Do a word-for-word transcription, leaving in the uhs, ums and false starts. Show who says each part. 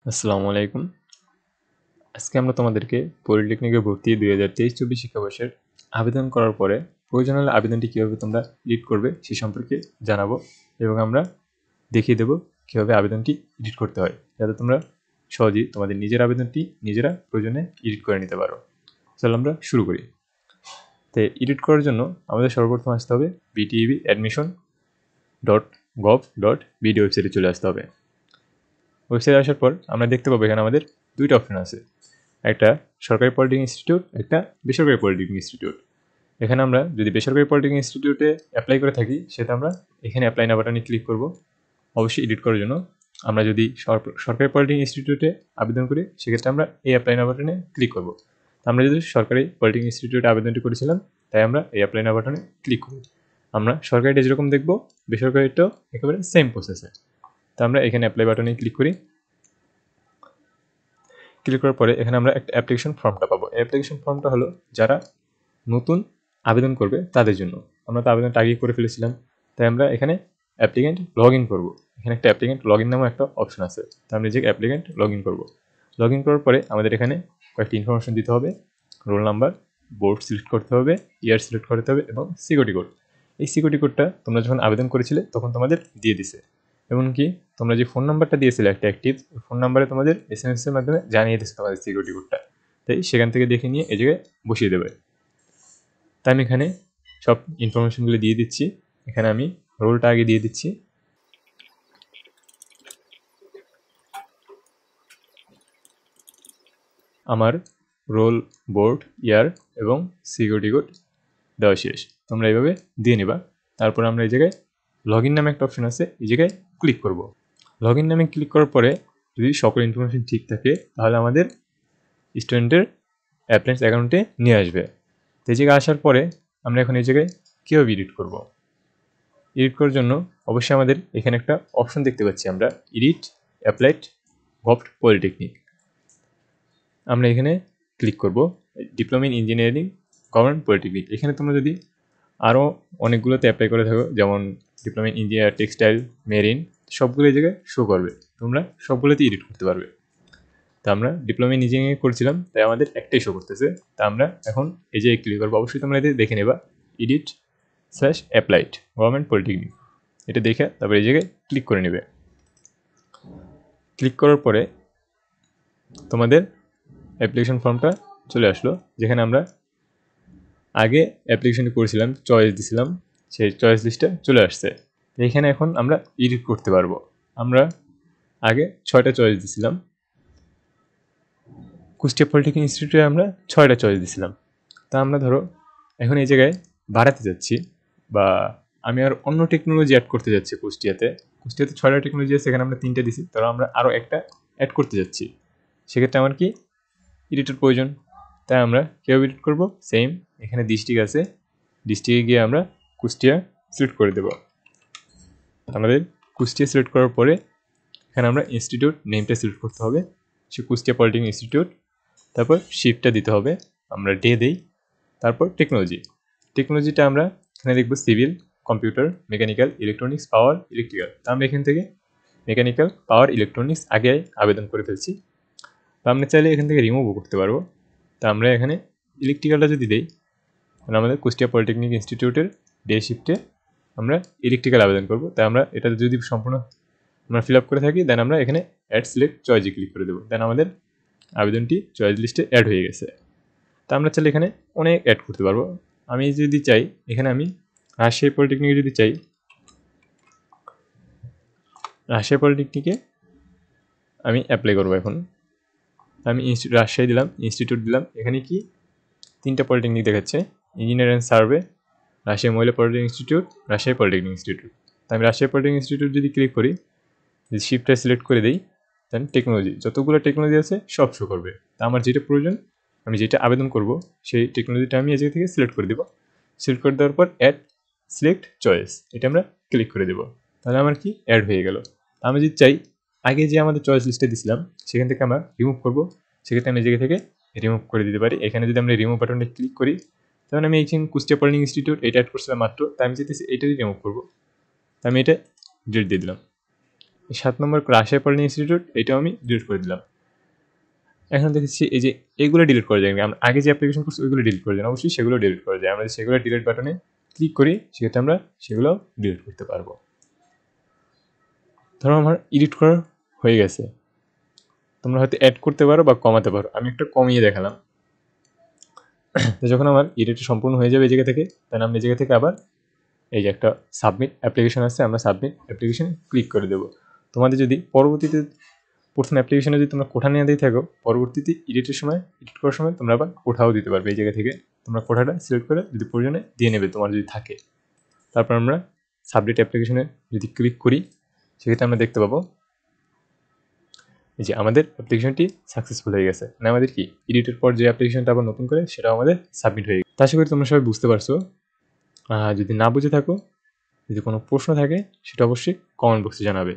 Speaker 1: আসসালামু আলাইকুম। আজকে আমরা তোমাদেরকে পলিটেকনিকে ভর্তি দুই হাজার তেইশ চব্বিশ শিক্ষাবর্ষের আবেদন করার পরে প্রয়োজন হলে আবেদনটি কীভাবে তোমরা এডিট করবে সে সম্পর্কে জানাবো এবং আমরা দেখিয়ে দেবো কীভাবে আবেদনটি এডিট করতে হয়, যাতে তোমরা সহজেই তোমাদের নিজের আবেদনটি নিজেরা প্রয়োজনে এডিট করে নিতে পারো। চলো আমরা শুরু করি। তো এডিট করার জন্য আমাদের সর্বপ্রথম আসতে হবে BTEB admission dot gov dot BD ওয়েবসাইটে চলে আসতে হবে। ওয়েবসাইটে আসার পর আমরা দেখতে পাবো এখানে আমাদের দুইটা অপশন আছে, একটা সরকারি পলিটেকনিক ইনস্টিটিউট, একটা বেসরকারি পলিটেকনিক ইনস্টিটিউট। এখানে আমরা যদি বেসরকারি পলিটেকনিক ইনস্টিটিউটে অ্যাপ্লাই করে থাকি সেটা আমরা এখানে অ্যাপ্লাই না বাটনে ক্লিক করব অবশ্যই এডিট করার জন্য। আমরা যদি সরকারি পলিটেকনিক ইনস্টিটিউটে আবেদন করি সেক্ষেত্রে আমরা এই অ্যাপ্লাই না বাটনে ক্লিক করব। আমরা যদি সরকারি পলিটেকনিক ইনস্টিটিউটে আবেদনটি করেছিলাম তাই আমরা এই অ্যাপ্লাই না বাটনে ক্লিক করি। আমরা সরকারিটা যেরকম দেখব বেসরকারিটাও একেবারে সেম প্রসেসে। তো আমরা এখানে অ্যাপ্লাই বাটনে ক্লিক করি। ক্লিক করার পরে এখানে আমরা একটা অ্যাপ্লিকেশন ফর্মটা পাবো। এই অ্যাপ্লিকেশন ফর্মটা হলো যারা নতুন আবেদন করবে তাদের জন্য। আমরা তো আবেদনটা আগেই করে ফেলেছিলাম, তাই আমরা এখানে অ্যাপ্লিকেন্ট লগ ইন করবো। এখানে একটা অ্যাপ্লিকেন্ট লগ ইন নামে একটা অপশন আছে, তো আমরা যে অ্যাপ্লিকেন্ট লগ ইন করবো। লগ ইন করার পরে আমাদের এখানে কয়েকটি ইনফরমেশন দিতে হবে। রোল নাম্বার, বোর্ড সিলেক্ট করতে হবে, ইয়ার সিলেক্ট করতে হবে এবং সিকিউরিটি কোড। এই সিকিউরিটি কোডটা তোমরা যখন আবেদন করেছিলে তখন তোমাদের দিয়ে দিছে। এমনকি তোমরা যে ফোন নাম্বারটা দিয়েছিলে একটা অ্যাক্টিভ, ফোন নাম্বারে তোমাদের এস এম এস এর মাধ্যমে জানিয়ে দিচ্ছে তোমাদের সিকিউরিটি কোডটা, তাই সেখান থেকে দেখে নিয়ে এই জায়গায় বসিয়ে দেবে। তাই আমি এখানে সব ইনফরমেশনগুলো দিয়ে দিচ্ছি। এখানে আমি রোলটা আগে দিয়ে দিচ্ছি। আমার রোল, বোর্ড, ইয়ার এবং সিকিউরিটি কোড দেওয়া শেষ। তোমরা এইভাবে দিয়ে নেবা। তারপর আমরা এই জায়গায় লগ ইন নামে একটা অপশন আছে, এই জায়গায় ক্লিক করব। লগ ইন নামে ক্লিক করার পরে যদি সকল ইনফরমেশন ঠিক থাকে তাহলে আমাদের স্টুডেন্টের অ্যাপ্লায়েন্স অ্যাকাউন্টে নিয়ে আসবে। তো এই জায়গায় আসার পরে আমরা এখন এই জায়গায় কীভাবে এডিট করব। এডিট করার জন্য অবশ্যই আমাদের এখানে একটা অপশন দেখতে পাচ্ছি আমরা, এডিট অ্যাপ্লাইড গভ পলিটেকনিক। আমরা এখানে ক্লিক করব, diploma in engineering government polytechnic. এখানে তোমরা যদি আরও অনেকগুলোতে অ্যাপ্লাই করে থাকো, যেমন diploma in engineer textile, marine, সবগুলো এই জায়গায় শো করবে, তোমরা সবগুলোতে এডিট করতে পারবে। তা আমরা ডিপ্লোমা ইন ইঞ্জিনিয়ারিং করছিলাম তাই আমাদের একটাই শো করতেছে। তা আমরা এখন এই জায়গায় ক্লিক করবো। অবশ্যই তোমরা এতে দেখে নেবা edit slash applied government polytechnic, এটা দেখে তারপর এই জায়গায় ক্লিক করে নেবে। ক্লিক করার পরে তোমাদের অ্যাপ্লিকেশন ফর্মটা চলে আসলো, যেখানে আমরা আগে অ্যাপ্লিকেশনটি করেছিলাম, চয়েস দিছিলাম, সেই চয়েস লিস্টটা চলে আসছে। এখানে এখন আমরা এডিট করতে পারবো। আমরা আগে ছয়টা চয়েস দিছিলাম, কুষ্টিয়া পলিটেকনিক ইনস্টিটিউটে আমরা ছয়টা চয়েস দিছিলাম। তা আমরা ধরো এখন এই জায়গায় বাড়াতে যাচ্ছি, বা আমি আর অন্য টেকনোলজি অ্যাড করতে যাচ্ছি। কুষ্টিয়াতে কুষ্টিয়াতে ছয়টা টেকনোলজি আছে, এখানে আমরা তিনটে দিছি, তারা আমরা আরও একটা অ্যাড করতে যাচ্ছি। সেক্ষেত্রে আমার কি এডিটের প্রয়োজন, তাই আমরা কীভাবে এডিট করবো, সেম এখানে ডিস্ট্রিক্ট আছে, ডিস্ট্রিক্টে গিয়ে আমরা কুষ্টিয়া সিলেক্ট করে দেব। আমাদের কুষ্টিয়া সিলেক্ট করার পরে এখানে আমরা ইনস্টিটিউট নেমটা সিলেক্ট করতে হবে, সে কুষ্টিয়া পলিটেকনিক ইনস্টিটিউট। তারপর শিফটটা দিতে হবে, আমরা ডে দেই। তারপর টেকনোলজি, টেকনোলজিটা আমরা এখানে দেখব civil, computer, mechanical, electronics, power, electrical. তা আমরা এখান থেকে মেকানিক্যাল, পাওয়ার, ইলেকট্রনিক্স আগে আবেদন করে ফেলছি। তো আমরা চাইলে এখান থেকে রিমুভও করতে পারবো। তা আমরা এখানে ইলেকট্রিক্যালটা যদি দিই তাহলে আমাদের কুষ্টিয়া পলিটেকনিক ইনস্টিটিউটের ডে শিফটে আমরা ইলেকট্রিক্যাল আবেদন করব। তাই আমরা এটা যদি সম্পূর্ণ আমরা ফিল আপ করে থাকি দেন আমরা এখানে অ্যাড সিলেক্ট চয়েসে ক্লিক করে দেবো। দেন আমাদের আবেদনটি চয়েস লিস্টে অ্যাড হয়ে গেছে। তা আমরা চাইলে এখানে অনেক অ্যাড করতে পারবো। আমি যদি চাই এখানে আমি রাজশাহী পলিটেকনিকে যদি চাই, রাজশাহী পলিটেকনিকে আমি অ্যাপ্লাই করবো। এখন আমি রাজশাহী দিলাম, ইনস্টিটিউট দিলাম। এখানে কি তিনটা পলিটেকনিক দেখাচ্ছে, ইঞ্জিনিয়ার অ্যান্ড সার্ভে, রাজশাহী মহিলা polytechnic institute, Rajshahi polytechnic institute. তা আমি রাজশাহী পলিটেকনিক ইনস্টিটিউট যদি ক্লিক করি, যদি শিফটটা সিলেক্ট করে দিই, দেন টেকনোলজি, যতগুলো টেকনোলজি আছে সব শো করবে। তা আমার যেটা প্রয়োজন, আমি যেটা আবেদন করব সেই টেকনোলজিটা আমি এই জায়গা থেকে সিলেক্ট করে দেবো। সিলেক্ট করে দেওয়ার পর অ্যাড সিলেক্ট চয়েস, এটা আমরা ক্লিক করে দেবো। তাহলে আমার কি অ্যাড হয়ে গেল। আমি যদি চাই আগে যে আমাদের চয়েস লিস্টে দিছিলাম সেখান থেকে আমরা রিমুভ করবো, সেক্ষেত্রে আমি এই জায়গা থেকে রিমুভ করে দিতে পারি। এখানে যদি আমরা রিমুভ বাটনটা ক্লিক করি, তখন আমি এই কুষ্টিয়া পলিটেকনিক ইনস্টিটিউট এটা অ্যাড করছিলাম মাত্র, তাই আমি যেতেছি এইটা রিমুভ করবো। আমি এটা ডিলিট দিয়ে দিলাম। সাত নম্বর রাজশাহী পলিটেকনিক ইনস্টিটিউট, এটাও আমি ডিলিট করে দিলাম। এখন দেখেছি এই যে এগুলো ডিলিট করা যায়, আমরা আগে যে অ্যাপ্লিকেশন করছি ওইগুলো ডিলিট করে যায়, অবশ্যই সেগুলো ডিলিট করা যায়। আমরা সেগুলো ডিলিট বাটনে ক্লিক করি, সেক্ষেত্রে আমরা সেগুলো ডিলিট করতে পারবো। ধরো আমার এডিট করা হয়ে গেছে, তোমরা হয়তো অ্যাড করতে পারো বা কমাতে পারো, আমি একটা কমিয়ে দেখালাম। তো যখন আমার এডিট সম্পূর্ণ হয়ে যাবে এই জায়গা থেকে, তাহলে আমরা এই জায়গা থেকে আবার এই যে একটা সাবমিট অ্যাপ্লিকেশন আছে, আমরা সাবমিট অ্যাপ্লিকেশনে ক্লিক করে দেবো। তোমাদের যদি পরবর্তীতে প্রথম অ্যাপ্লিকেশনে যদি তোমরা কোঠা নিয়ে দিয়ে থাকো, পরবর্তীতে এডিটের সময় এডিট করার সময় তোমরা আবার কোঠাও দিতে পারবে। এই জায়গা থেকে তোমরা কোঠাটা সিলেক্ট করে যদি প্রয়োজনে দিয়ে নেবে তোমার যদি থাকে। তারপর আমরা সাবমিট অ্যাপ্লিকেশনে যদি ক্লিক করি, সেক্ষেত্রে আমরা দেখতে পাবো এই যে আমাদের অ্যাপ্লিকেশনটি সাকসেসফুল হয়ে গেছে, মানে আমাদের কি এডিটের পর যে অ্যাপ্লিকেশনটা আবার নতুন করে সেটাও আমাদের সাবমিট হয়ে গেছে। আশা করি তোমরা সবাই বুঝতে পারছো। যদি না বুঝে থাকো, যদি কোনো প্রশ্ন থাকে সেটা অবশ্যই কমেন্ট বক্সে জানাবে।